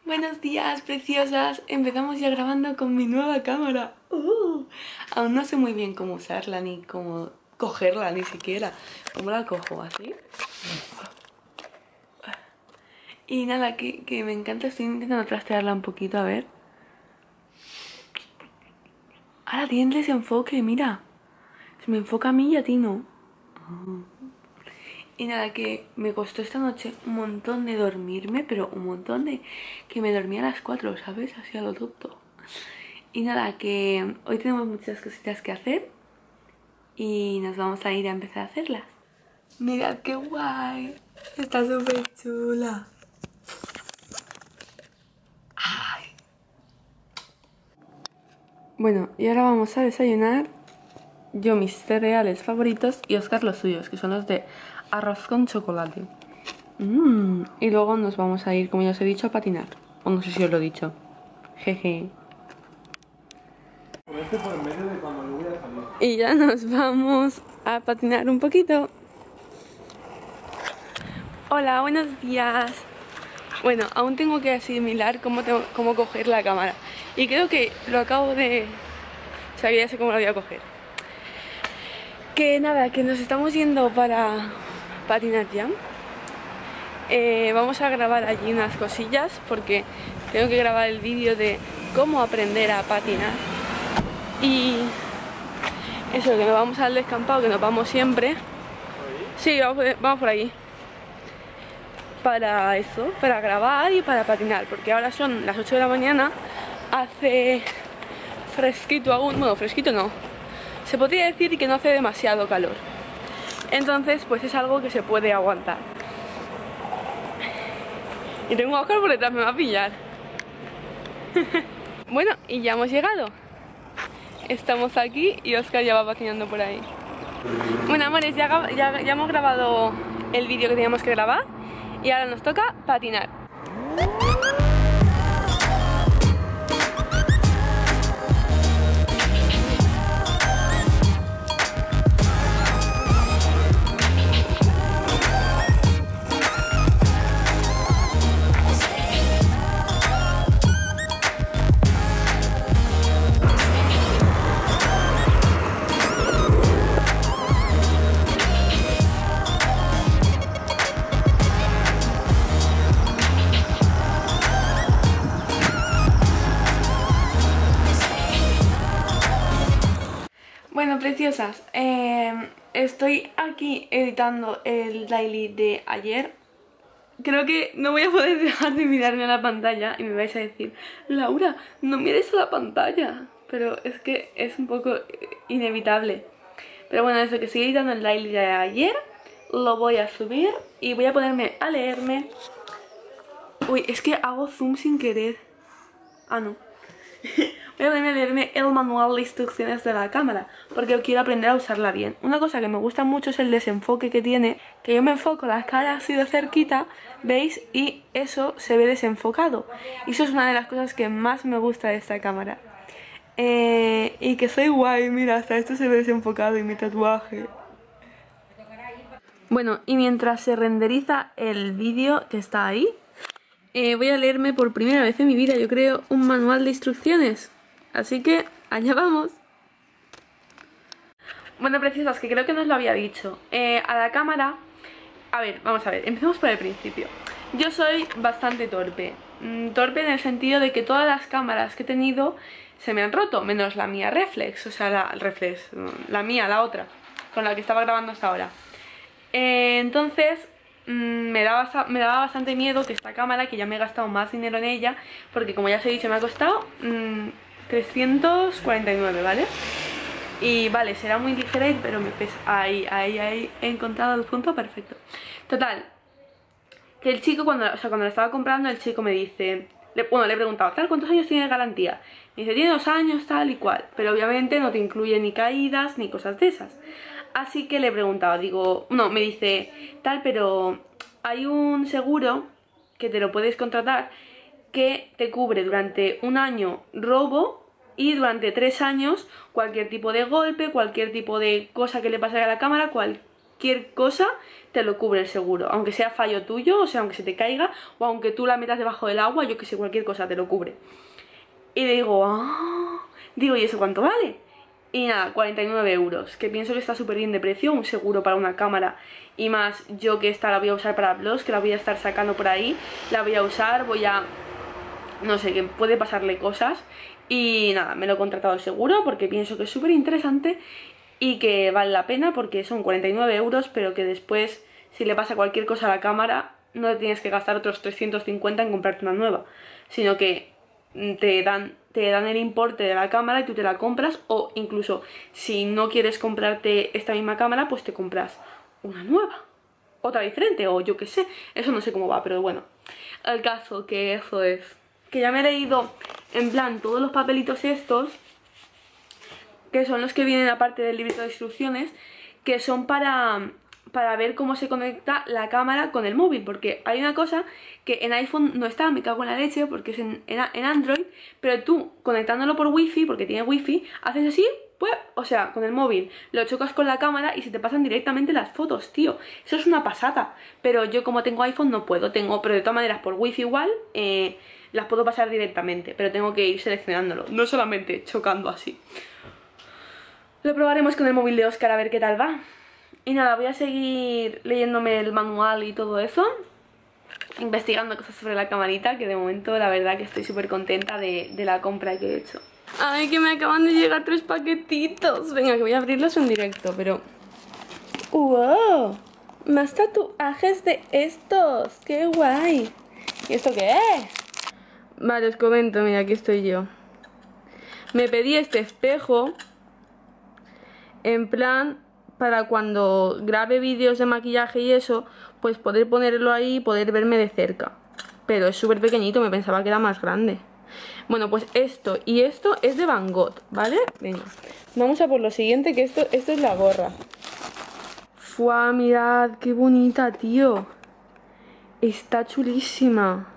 Buenos días, preciosas. Empezamos ya grabando con mi nueva cámara. Aún no sé muy bien cómo usarla, ni cómo cogerla, ni siquiera. ¿Cómo la cojo? ¿Así? Y nada, que me encanta. Estoy intentando trastearla un poquito, a ver. Ahora tiene el desenfoque, mira. Se me enfoca a mí y a ti no. Y nada, que me costó esta noche un montón de dormirme, pero un montón de... Que me dormía a las 4, ¿sabes? Así a lo tonto. Y nada, que hoy tenemos muchas cositas que hacer y nos vamos a ir a empezar a hacerlas. Mirad qué guay. Está súper chula. Ay. Bueno, y ahora vamos a desayunar. Yo mis cereales favoritos y Oscar los suyos, que son los de arroz con chocolate. Y luego nos vamos a ir, como ya os he dicho, a patinar. O no sé si os lo he dicho. Jeje. Y ya nos vamos a patinar un poquito. Hola, buenos días. Bueno, aún tengo que asimilar cómo coger la cámara. Y creo que lo acabo de... O sea, que ya sé cómo la voy a coger. Que nada, que nos estamos yendo para patinar ya. Vamos a grabar allí unas cosillas porque tengo que grabar el vídeo de cómo aprender a patinar. Y eso, que nos vamos al descampado, que nos vamos siempre. Sí, vamos por allí. Para eso, para grabar y para patinar, porque ahora son las 8 de la mañana, hace fresquito aún, bueno, fresquito no, se podría decir que no hace demasiado calor, entonces pues es algo que se puede aguantar. Y tengo a Oscar por detrás, me va a pillar. Bueno, y ya hemos llegado, estamos aquí y Oscar ya va patinando por ahí. Bueno, amores, ya hemos grabado el vídeo que teníamos que grabar y ahora nos toca patinar. Bueno, preciosas, estoy aquí editando el daily de ayer. Creo que no voy a poder dejar de mirarme a la pantalla y me vais a decir: Laura, no mires a la pantalla. Pero es que es un poco inevitable. Pero bueno, eso, que estoy editando el daily de ayer, lo voy a subir y voy a ponerme a leerme. Uy, es que hago zoom sin querer. Ah, no. Voy a ponerme a leerme el manual de instrucciones de la cámara, porque quiero aprender a usarla bien. Una cosa que me gusta mucho es el desenfoque que tiene, que yo me enfoco las caras así de cerquita, ¿veis? Y eso se ve desenfocado. Y eso es una de las cosas que más me gusta de esta cámara. Y que soy guay, mira, hasta esto se ve desenfocado y mi tatuaje. Bueno, y mientras se renderiza el vídeo que está ahí, voy a leerme por primera vez en mi vida, yo creo, un manual de instrucciones. Así que, allá vamos. Bueno, preciosas, que creo que no os lo había dicho. A la cámara... A ver, vamos a ver, empecemos por el principio. Yo soy bastante torpe. Torpe en el sentido de que todas las cámaras que he tenido se me han roto, menos la mía reflex, o sea, la mía, la otra, con la que estaba grabando hasta ahora. Entonces... me daba bastante miedo que esta cámara, que ya me he gastado más dinero en ella, porque como ya os he dicho me ha costado 349, ¿vale? Y vale, será muy ligera, pero me pesa. Ahí, he encontrado el punto perfecto. Total, que el chico, cuando la estaba comprando, el chico me dice... Bueno, le he preguntado, tal, ¿cuántos años tiene de garantía? Me dice, tiene 2 años, tal y cual. Pero obviamente no te incluye ni caídas, ni cosas de esas. Así que le he preguntado, digo... No, me dice, tal, pero hay un seguro que te lo puedes contratar que te cubre durante 1 año robo y durante 3 años cualquier tipo de golpe, cualquier tipo de cosa que le pase a la cámara, cualquier cualquier cosa te lo cubre el seguro, aunque sea fallo tuyo, o sea, aunque se te caiga, o aunque tú la metas debajo del agua, yo que sé, cualquier cosa te lo cubre. Y digo, digo, ¿y eso cuánto vale? Y nada, 49 euros, que pienso que está súper bien de precio, un seguro para una cámara. Y más, yo que esta la voy a usar para vlogs, que la voy a estar sacando por ahí, la voy a usar, no sé, que puede pasarle cosas. Y nada, me lo he contratado el seguro porque pienso que es súper interesante y que vale la pena porque son 49 euros, pero que después, si le pasa cualquier cosa a la cámara, no te tienes que gastar otros 350 en comprarte una nueva, sino que te dan el importe de la cámara y tú te la compras, o incluso si no quieres comprarte esta misma cámara, pues te compras una nueva, otra diferente, o yo qué sé, eso no sé cómo va, pero bueno, el caso que eso es, que ya me he leído en plan todos los papelitos estos, que son los que vienen aparte del librito de instrucciones, que son para ver cómo se conecta la cámara con el móvil, porque hay una cosa que en iPhone no está, me cago en la leche, porque es en Android, pero tú conectándolo por wifi, porque tiene wifi, haces así, pues, o sea, con el móvil, lo chocas con la cámara y se te pasan directamente las fotos, tío, eso es una pasada, pero yo como tengo iPhone no puedo, pero de todas maneras por wifi igual, las puedo pasar directamente, pero tengo que ir seleccionándolo, no solamente chocando así. Lo probaremos con el móvil de Oscar a ver qué tal va. Y nada, voy a seguir leyéndome el manual y todo eso, investigando cosas sobre la camarita, que de momento la verdad que estoy súper contenta de la compra que he hecho. Ay, que me acaban de llegar 3 paquetitos. Venga, que voy a abrirlos en directo, pero... ¡Wow! Más tatuajes de estos. ¡Qué guay! ¿Y esto qué es? Vale, os comento, mira, aquí estoy yo. Me pedí este espejo en plan para cuando grabe vídeos de maquillaje y eso, pues poder ponerlo ahí y poder verme de cerca. Pero es súper pequeñito, me pensaba que era más grande. Bueno, pues esto y esto es de Van Gogh, ¿vale? Venga, vamos a por lo siguiente, que esto es la gorra. ¡Fua! Mirad, qué bonita, tío. Está chulísima.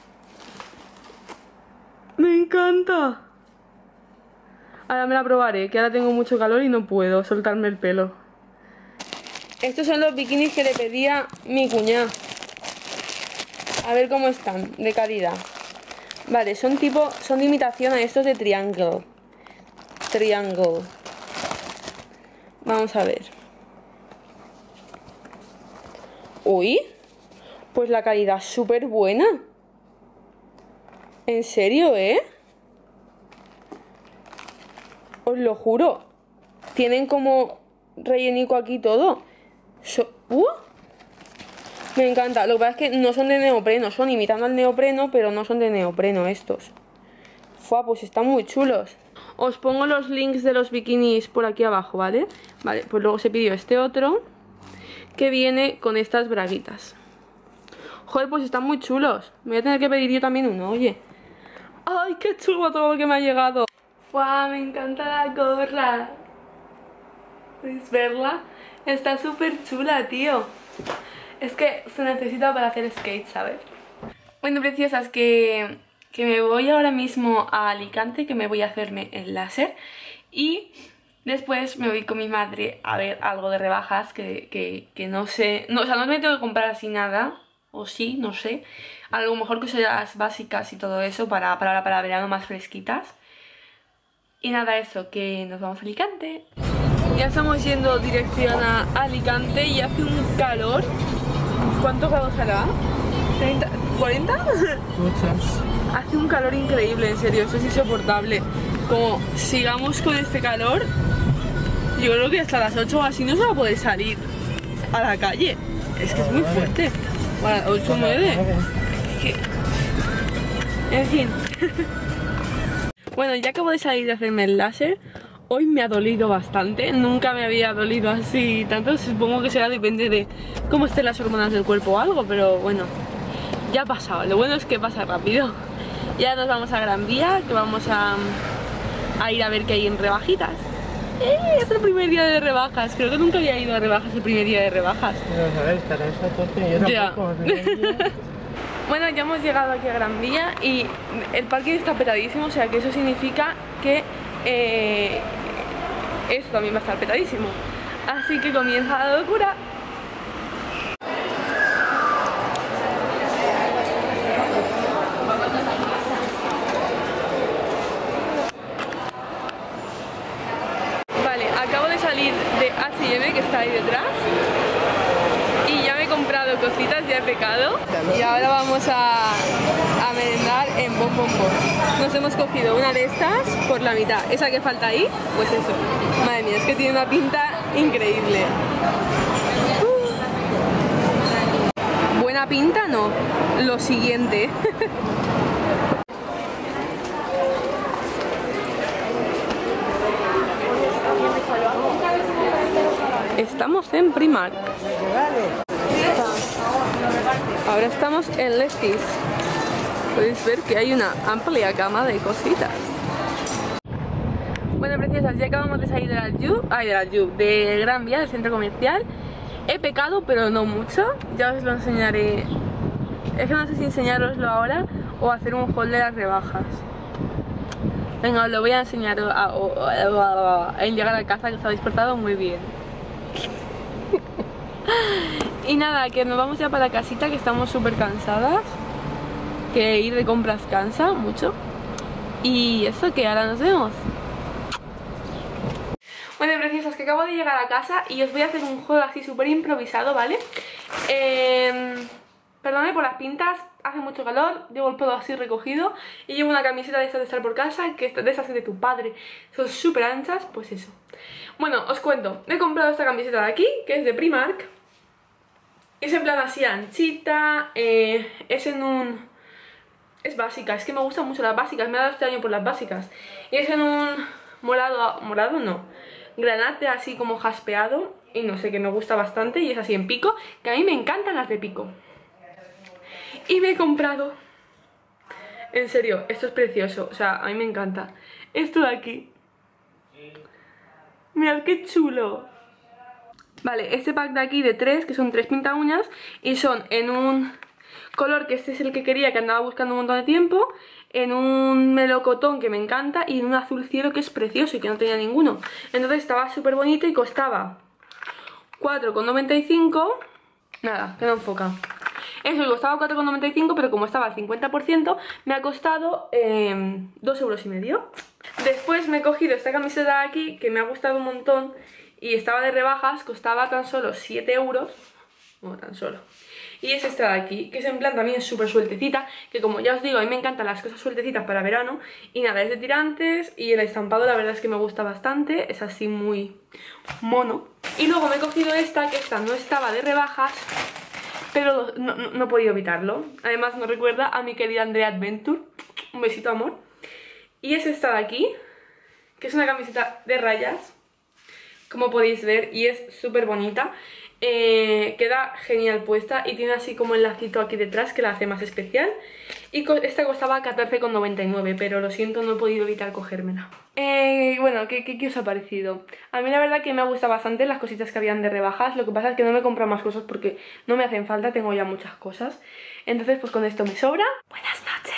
Me encanta. Ahora me la probaré, que ahora tengo mucho calor y no puedo soltarme el pelo. Estos son los bikinis que le pedía mi cuñada. A ver cómo están, de calidad. Vale, son de imitación a estos de Triangle. Vamos a ver. Uy, pues la calidad es súper buena. En serio, ¿eh? Os lo juro. Tienen como rellenico aquí todo. Me encanta. Lo que pasa es que no son de neopreno. Son imitando al neopreno, pero no son de neopreno estos. Fua, pues están muy chulos. Os pongo los links de los bikinis por aquí abajo, ¿vale? Vale, pues luego se pidió este otro, que viene con estas braguitas. Joder, pues están muy chulos. Me voy a tener que pedir yo también uno, oye. ¡Ay, qué chulo todo lo que me ha llegado! ¡Fua! Me encanta la gorra. ¿Podéis verla? Está súper chula, tío. Es que se necesita para hacer skate, ¿sabes? Bueno, preciosas, que me voy ahora mismo a Alicante, que me voy a hacerme el láser. Y después me voy con mi madre a ver algo de rebajas, que no sé... No, o sea, no me tengo que comprar así nada, o sí, no sé. A lo mejor cosas básicas y todo eso para verano, más fresquitas. Y nada, eso, que nos vamos a Alicante. Ya estamos yendo dirección a Alicante y hace un calor. ¿Cuántos grados hará? ¿30? ¿40? Muchas. Hace un calor increíble, en serio, esto es insoportable. Como sigamos con este calor, yo creo que hasta las 8 o así no se va a poder salir a la calle. Es que es muy fuerte. Bueno, 8 o 9. En fin. Bueno, ya acabo de salir de hacerme el láser. Hoy me ha dolido bastante, nunca me había dolido así tanto. Supongo que será, depende de cómo estén las hormonas del cuerpo o algo, pero bueno, ya ha pasado. Lo bueno es que pasa rápido. Ya nos vamos a Gran Vía, que vamos a ir a ver qué hay en rebajitas. Es el primer día de rebajas, creo que nunca había ido a rebajas el primer día de rebajas. Pero a ver, estará esa tope, yo tampoco. Bueno, ya hemos llegado aquí a Gran Vía y el parking está petadísimo, o sea que eso significa que esto también va a estar petadísimo. Así que comienza la locura está ahí detrás. Y ya me he comprado cositas, ya he pecado. Y ahora vamos a merendar en Bon Bon Bon. Nos hemos cogido una de estas por la mitad. Esa que falta ahí, pues eso. Madre mía, es que tiene una pinta increíble. Buena pinta, no. Lo siguiente. Estamos en Primark. Ahora estamos en Lefties. Podéis ver que hay una amplia gama de cositas. Bueno, preciosas, ya acabamos de salir de la de Gran Vía, del centro comercial. He pecado, pero no mucho. Ya os lo enseñaré. Es que no sé si enseñaroslo ahora o hacer un haul de las rebajas. Venga, os lo voy a enseñar en llegar a casa, que os habéis portado muy bien. Y nada, que nos vamos ya para casita, que estamos súper cansadas. Que ir de compras cansa mucho. Y eso, que ahora nos vemos. Bueno, preciosas, que acabo de llegar a casa y os voy a hacer un juego así súper improvisado, ¿vale? Perdonad por las pintas, hace mucho calor, llevo el pelo así recogido y llevo una camiseta de estas de estar por casa, que de esas de tu padre, son súper anchas, pues eso. Bueno, os cuento, he comprado esta camiseta de aquí, que es de Primark. Es en plan así anchita, es en un... Es básica, es que me gustan mucho las básicas, me ha dado este año por las básicas. Y es en un morado no, granate así como jaspeado. Y no sé, que me gusta bastante y es así en pico, que a mí me encantan las de pico. Y me he comprado, en serio, esto es precioso, o sea, a mí me encanta esto de aquí. Mirad qué chulo. Vale, este pack de aquí de 3, que son 3 pinta uñas, y son en un color, que este es el que quería, que andaba buscando un montón de tiempo, en un melocotón que me encanta y en un azul cielo que es precioso y que no tenía ninguno. Entonces estaba súper bonito y costaba 4,95. Nada, que no enfoca. Eso, costaba 4,95, pero como estaba al 50% me ha costado 2,5 €. Después me he cogido esta camiseta de aquí, que me ha gustado un montón y estaba de rebajas, costaba tan solo 7 €. No, tan solo. Y es esta de aquí, que es en plan también súper sueltecita, que como ya os digo, a mí me encantan las cosas sueltecitas para verano. Y nada, es de tirantes y el estampado la verdad es que me gusta bastante, es así muy mono. Y luego me he cogido esta, que esta no estaba de rebajas, pero no he podido evitarlo. Además me recuerda a mi querida Andrea Adventure. Un besito, amor. Y es esta de aquí, que es una camiseta de rayas, como podéis ver, y es súper bonita. Queda genial puesta y tiene así como el lacito aquí detrás que la hace más especial. Y esta costaba 14,99, pero lo siento, no he podido evitar cogérmela. Bueno, ¿qué os ha parecido? A mí la verdad que me ha gustado bastante las cositas que habían de rebajas. Lo que pasa es que no me he comprado más cosas porque no me hacen falta, tengo ya muchas cosas. Entonces pues con esto me sobra. Buenas noches.